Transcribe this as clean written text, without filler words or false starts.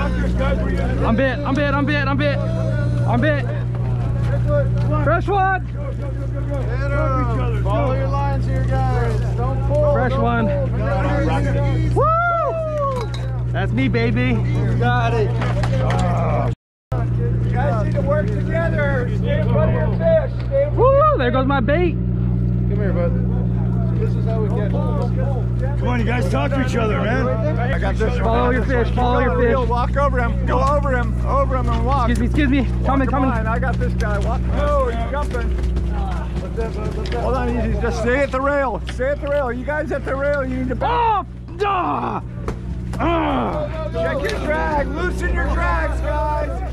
I'm bit. Fresh one. Follow your lines here, guys. Don't pull. Fresh one. Woo! That's me, baby. You got it. You guys need to work together. Stay in front of your fish. Woo! There goes my bait. Come here, bud. This is how we get. Come on, you guys talk to each other, man. I got this. Follow your fish. Follow your fish. Walk over him. Go over him. Over him and walk. Excuse me. Coming. I got this guy. Walk. Oh, he's jumping. Hold on, easy. Just stay at the rail. Stay at the rail. You guys at the rail. You need to back. Oh! Check your drag. Loosen your drags, guys.